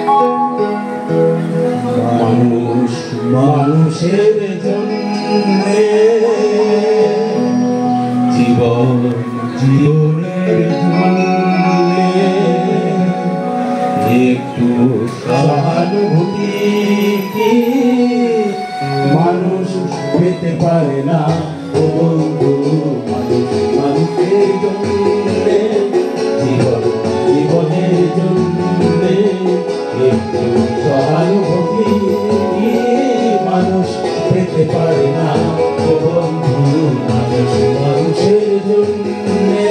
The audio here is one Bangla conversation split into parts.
মানুষ মানুষের জন্যে, জীবন জীবনের জন্যে একটু সহানুভূতি কি মানুষ পেতে পারে না ও বন্ধু? মানুষ মানুষের জন্যে, জীবন জীবনের জন্যে একটু সহানুভূতি মানুষ পেতে পারে না ও বন্ধু। মানুষ মানুষের জন্যে,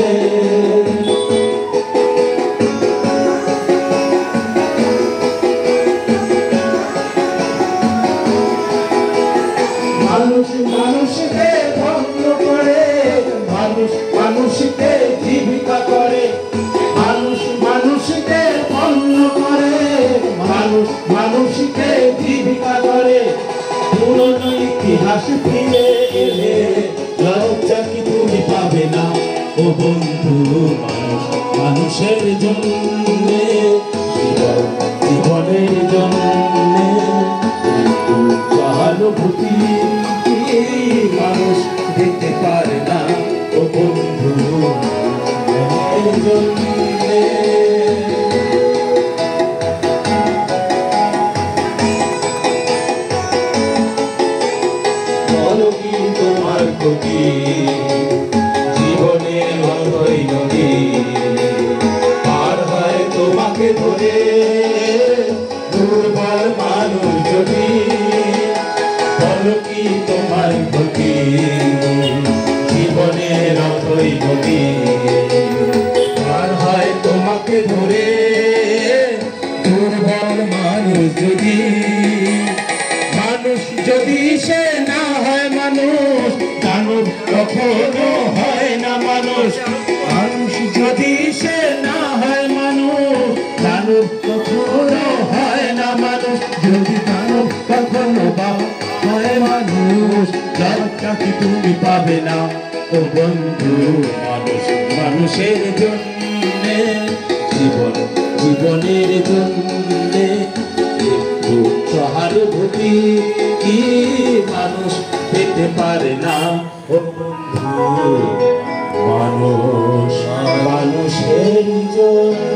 মানুষ মানুষকে ভঙ্গ করে, মানুষ মানুষকে জীবিকা করে, মানুষ মানুষকে ভঙ্গ করে, মানুষ মানুষকে জীবিকা করে। পুরনো ইতিহাস ফিরে এলে লজ্জা কি তুমি পাবে না ও বন্ধু? মানুষ মানুষের জন্যে, জীবন জীবনের জন্যে একটু সহানুভূতি মানুষ দিতে পারে না ও বন্ধু। মানুষের জন্যে, বলো কি তোমার ক্ষতি জীবনের অথই নদী পার হয় তোমাকে ধরে দুর্বল মানুষ যদি? বলো কি তোমার ক্ষতি জীবনের অথই নদী পার হয় তোমাকে ধরে দুর্বল মানুষ যদি? মানুষ যদি সে না হয় মানুষ, দানব কখনো হয় না মানুষ। মানুষ যদি সে না হয় মানুষ, দানব কখনো হয় না মানুষ। যদি দানব কখনো বা হয় মানুষ, লজ্জা কি তুমি পাবে না ও বন্ধু? মানুষ মানুষের জন্যে, জীবন জীবনের জন্যে একটু সহানুভূতি কি মানুষ পেতে পারে না ও বন্ধু? মানুষ মানুষের জন্য।